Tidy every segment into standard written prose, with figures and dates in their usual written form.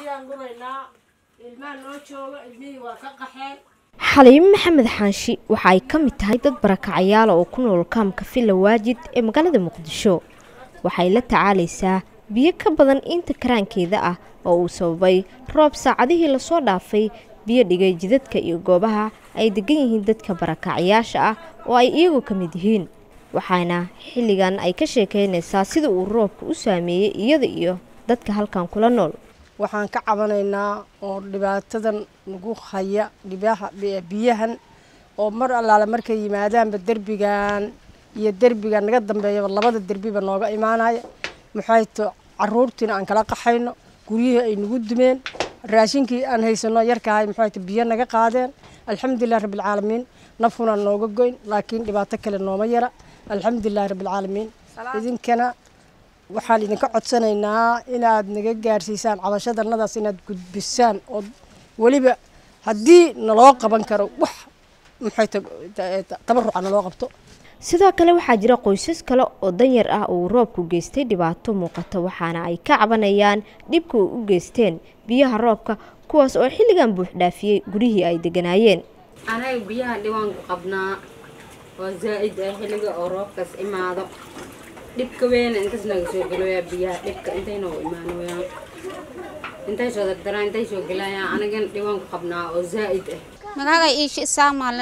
Xaliim Maxamed Xaanshi waxa ay ka mid tahay dad barakacayaal oo ku nool kaamka Villa Waajid ee magaalada Muqdisho. Waxay la tacaalaysaa biyo ka badan inta karaankeeda ah oo uu sababay roob saacadihii la soo dhaafay biyo dhigay jidadka iyo goobaha ay degan yihiin dadka barakacayaasha ah oo ay iyagu ka mid yihiin. Waxaana xilligan ay ka sheekeynaysaa sida uu roobku u saameeyay iyada iyo dadka halkan kula nool. waxaan ka cabanaynaa oo dhibaatadan nagu haya biyahan oo mar allaale markay yimaadaanba derbigan iyo derbiga naga dambeeyo labada derbiba nooga imaanaya maxay to caruurtina aan kala qaxayno guriyihii ay nagu dumeen raashinkii aan haysano yarkahay maxay to biyo naga qaadeen alxamdulillaah rabbil caalamiin nafuna nooga goyn laakiin dhibaato kale nooma yara alxamdulillaah rabbil caalamiin idinkana waxaan idinka codsanaynaa inaad naga gaarsiisaan cabashadanadaas inaad gudbisaan oo waliba haddii naloo qaban karo wax maxay tabaruca naloo qabto. sidoo kale waxaa jira qoysas kale oo danyar ah oo roobku geystay dhibaato muuqata waxaana ay ka cabanayaan dhibka u geysteen biyaha roobka kuwaas oo xilligan buux dhaafiyay gurihii ay deganaayeen. anaga biyaha dhiwaan ku qabnaa oo zaa'id ah xilliga oo roobkaas imaado dhibka weyn intaas naga soo galaya biyaha dhibka intayna u imaanayaan intay soo daraan intay soo galayaan anaga dhiwaan ku qabnaa oo zaa'id ah magaga iish saamal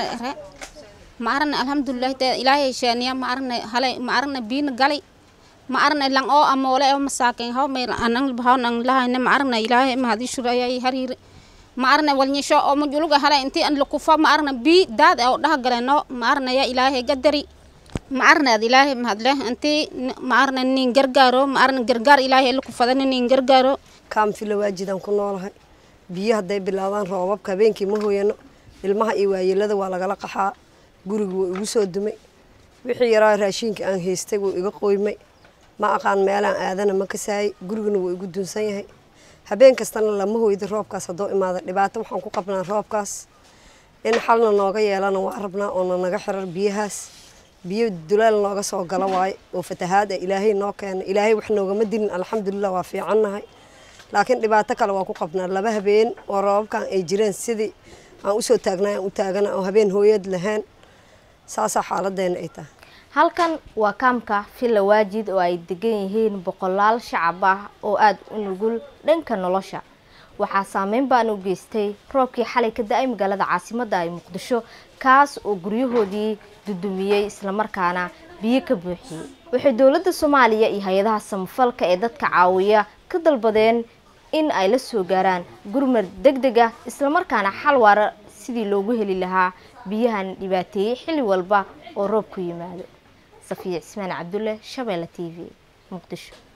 ma arna alxamdulillaah ilaahay shaaniya ma arna biin galay ma arna lang oo amoole oo masaakin haw meel anang bahawnang lahayna ma arna ilaahay ma hadii shurayay hariir ma arna walnyasho oo mujuluga hala intii an lukufa ma arna bi daad oo dhaha galeno ma arna ya ilaahay gadari ma arna ilaahay ma hadle intii ma arna nin gargaaro ma arna gargaar ilaahay lukufadan nin gargaaro kaam Villa Waajid aan ku noolahay biyaha haday bilaabaan roobabka habeenkii ma hooyano ilmaha iyo waayeelada waa laga qaxaa gurigu wuu igu soo dumay wixii yaraa raashinka aan haystay wuu iga qoymay ma aqaan meelaan aadana ma kasaay guriguna wuu igu dunsan yahay habeen kastana lama hooydo roobkaas hadoo imaado dhibaato waxaan ku qabnaa roobkaas in xalna nooga yeelana waa rabnaa oo naga xirar biyahaas biyo dulaal nooga soo gala waay oo fatahaad ilaahay noo keenay ilaahay wax nooga ma dilin alxamdulillaah waa fiicannahay laakiin dhibaato kale waa ku qabnaa laba habeen oo roobkan ay jireen sidii aan u soo taagnaa u taagana oo habeen hooyad lahayn saasa xaaladeena ay tahay. halkan waa kaamka Villa Waajid oo ay degan yihiin boqolaal shacab ah oo aad u nugul dhanka nolosha. waxaa saameyn baan u geystay roobkii xalay ka da'ay magaalada caasimadda ay Muqdisho kaas oo guryahoodii dudumiyay isla markaana biyo ka buuxiyay. waxay dawladda Soomaaliya iyo hay'adaha samafalka ee dadka caawiya ka dalbadeen in ay la soo gaaraan gurmad degdeg ah isla markaana xal waara sidii loogu heli lahaa biyahan dhibaateeyay xilli walba oo roobku yimaado. Safiya Ismaan Cabdulle, Shabeelle TV, Muqdisho.